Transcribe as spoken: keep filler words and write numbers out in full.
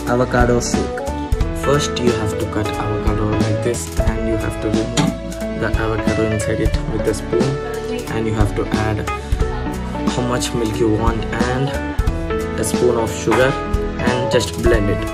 avocado shake. First you have to cut avocado like this, and you have to remove the avocado inside it with a spoon, and you have to add how much milk you want and a spoon of sugar and just blend it.